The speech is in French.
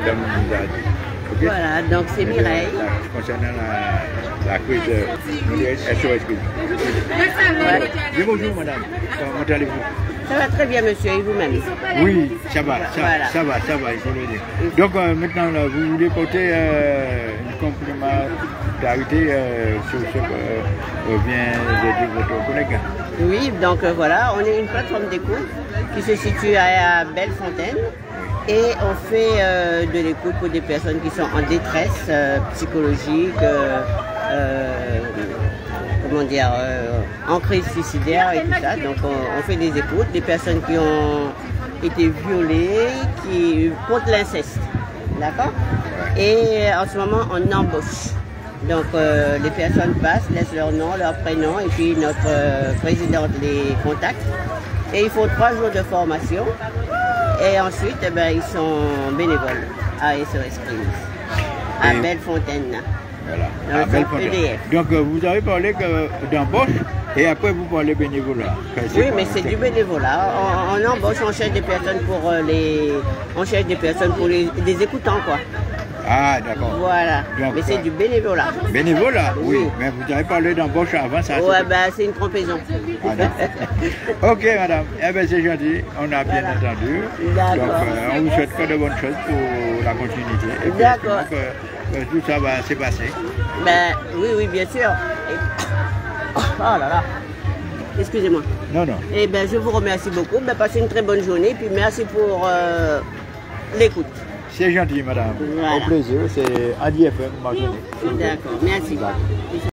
madame nous a dit. Okay? Voilà, donc c'est Mireille. Concernant la crise SOS crise. Ouais. Bien bonjour madame, comment allez-vous? Ça va très bien, monsieur, et vous-même? Oui, ça va, Voilà. ça va, il faut le dire. Donc maintenant, là, vous voulez porter une complémentarité sur ce que vient de dire votre collègue? Oui, donc voilà, on est une plateforme d'écoute qui se situe à Bellefontaine et on fait de l'écoute pour des personnes qui sont en détresse psychologique, comment dire, en crise suicidaire et tout ça. Donc on fait des écoutes, des personnes qui ont été violées, qui contre l'inceste, d'accord? Et en ce moment on embauche. Donc les personnes passent, laissent leur nom, leur prénom et puis notre présidente les contacte. Et ils font 3 jours de formation et ensuite eh ben, ils sont bénévoles à SOS Crise, à Bellefontaine. Voilà, à Bellefontaine. Donc vous avez parlé d'embauche et après vous parlez bénévolat. Oui, mais c'est du bénévolat. On embauche, on cherche des personnes pour des écoutants quoi. Ah, d'accord. Voilà, donc, mais c'est du bénévolat. Bénévolat, oui. Mais vous avez parlé d'embauche avant ça. Ouais, ben c'est une trompeson. Ah, ok, madame. Eh bien, c'est gentil. On a bien entendu. Donc, on vous souhaite que de bonnes choses pour la continuité. D'accord. Tout ça va se passer. Ben, oui, bien sûr. Oh là là. Excusez-moi. Non. Eh bien, je vous remercie beaucoup. Ben, passez une très bonne journée. Puis merci pour l'écoute. C'est gentil, madame. Voilà. Au plaisir. C'est Adi FM, ma journée. D'accord, merci.